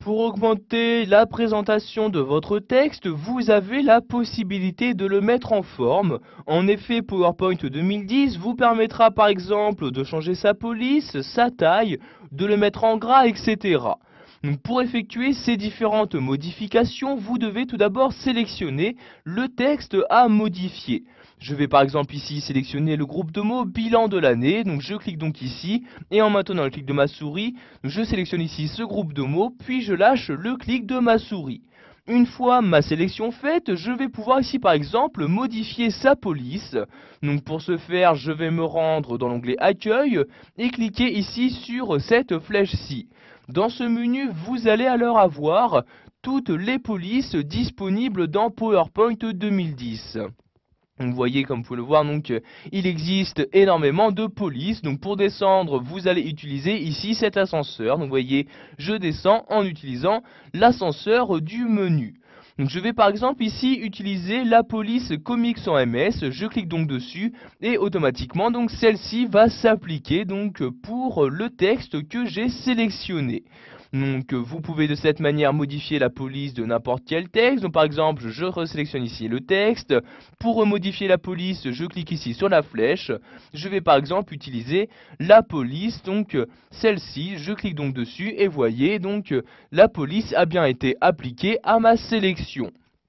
Pour augmenter la présentation de votre texte, vous avez la possibilité de le mettre en forme. En effet, PowerPoint 2010 vous permettra par exemple de changer sa police, sa taille, de le mettre en gras, etc. Donc pour effectuer ces différentes modifications, vous devez tout d'abord sélectionner le texte à modifier. Je vais par exemple ici sélectionner le groupe de mots bilan de l'année, donc je clique donc ici, et en maintenant le clic de ma souris, je sélectionne ici ce groupe de mots, puis je lâche le clic de ma souris. Une fois ma sélection faite, je vais pouvoir ici par exemple modifier sa police. Donc pour ce faire, je vais me rendre dans l'onglet Accueil et cliquer ici sur cette flèche-ci. Dans ce menu, vous allez alors avoir toutes les polices disponibles dans PowerPoint 2010. Donc vous voyez, comme vous pouvez le voir, donc il existe énormément de polices. Donc pour descendre, vous allez utiliser ici cet ascenseur. Donc vous voyez, je descends en utilisant l'ascenseur du menu. Donc je vais par exemple ici utiliser la police Comics en MS. Je clique donc dessus et automatiquement donc celle-ci va s'appliquer donc pour le texte que j'ai sélectionné. Donc vous pouvez de cette manière modifier la police de n'importe quel texte. Donc par exemple, je resélectionne ici le texte. Pour modifier la police, je clique ici sur la flèche. Je vais par exemple utiliser la police, donc celle-ci. Je clique donc dessus et voyez donc la police a bien été appliquée à ma sélection.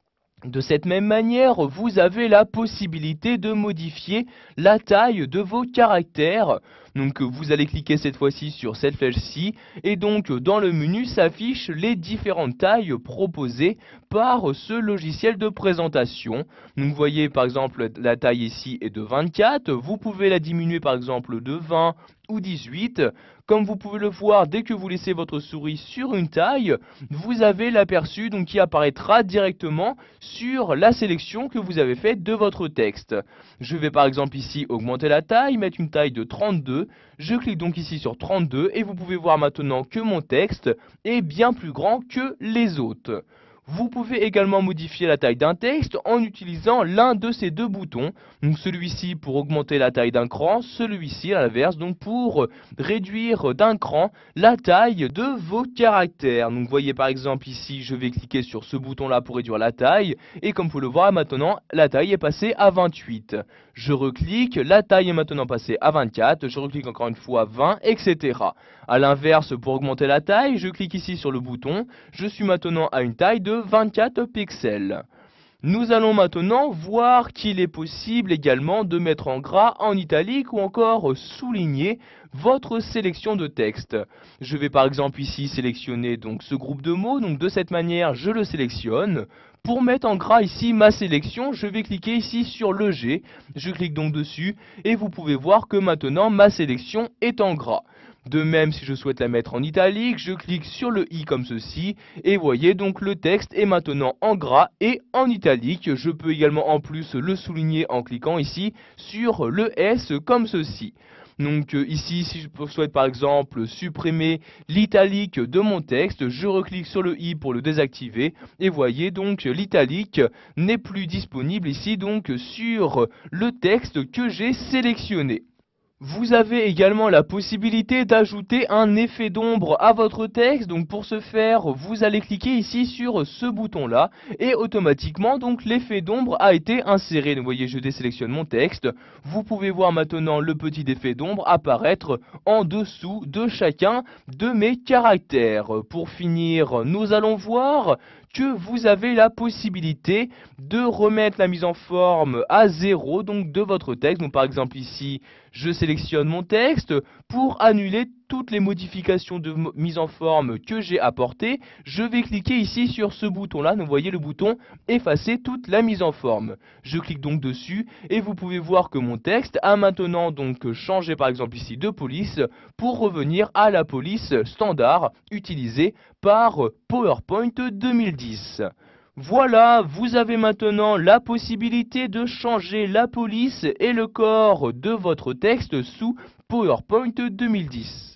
De cette même manière, vous avez la possibilité de modifier la taille de vos caractères. Donc vous allez cliquer cette fois-ci sur cette flèche-ci et donc dans le menu s'affichent les différentes tailles proposées par ce logiciel de présentation. Donc vous voyez par exemple la taille ici est de 24, vous pouvez la diminuer par exemple de 20 ou 18. Comme vous pouvez le voir, dès que vous laissez votre souris sur une taille, vous avez l'aperçu donc qui apparaîtra directement sur la sélection que vous avez faite de votre texte. Je vais par exemple ici augmenter la taille, mettre une taille de 32. Je clique donc ici sur 32 et vous pouvez voir maintenant que mon texte est bien plus grand que les autres. Vous pouvez également modifier la taille d'un texte en utilisant l'un de ces deux boutons. Donc celui-ci pour augmenter la taille d'un cran, celui-ci à l'inverse donc pour réduire d'un cran la taille de vos caractères. Donc vous voyez par exemple ici je vais cliquer sur ce bouton là pour réduire la taille et comme vous pouvez le voir maintenant la taille est passée à 28. Je reclique, la taille est maintenant passée à 24, je reclique encore une fois 20, etc. A l'inverse, pour augmenter la taille, je clique ici sur le bouton, je suis maintenant à une taille de 24 pixels. Nous allons maintenant voir qu'il est possible également de mettre en gras, en italique ou encore souligner votre sélection de texte. Je vais par exemple ici sélectionner donc ce groupe de mots, donc de cette manière je le sélectionne. Pour mettre en gras ici ma sélection, je vais cliquer ici sur le G, je clique donc dessus et vous pouvez voir que maintenant ma sélection est en gras. De même, si je souhaite la mettre en italique, je clique sur le i comme ceci, et voyez donc le texte est maintenant en gras et en italique. Je peux également en plus le souligner en cliquant ici sur le S comme ceci. Donc ici, si je souhaite par exemple supprimer l'italique de mon texte, je reclique sur le i pour le désactiver, et voyez donc l'italique n'est plus disponible ici donc sur le texte que j'ai sélectionné. Vous avez également la possibilité d'ajouter un effet d'ombre à votre texte. Donc pour ce faire, vous allez cliquer ici sur ce bouton là et automatiquement donc l'effet d'ombre a été inséré. Donc vous voyez, je désélectionne mon texte. Vous pouvez voir maintenant le petit effet d'ombre apparaître en dessous de chacun de mes caractères. Pour finir, nous allons voir que vous avez la possibilité de remettre la mise en forme à 0 donc de votre texte. Donc par exemple ici, je sélectionne mon texte pour annuler toutes les modifications de mise en forme que j'ai apportées. Je vais cliquer ici sur ce bouton là, vous voyez le bouton effacer toute la mise en forme. Je clique donc dessus et vous pouvez voir que mon texte a maintenant donc changé par exemple ici de police pour revenir à la police standard utilisée par PowerPoint 2010. Voilà, vous avez maintenant la possibilité de changer la police et le corps de votre texte sous PowerPoint 2010.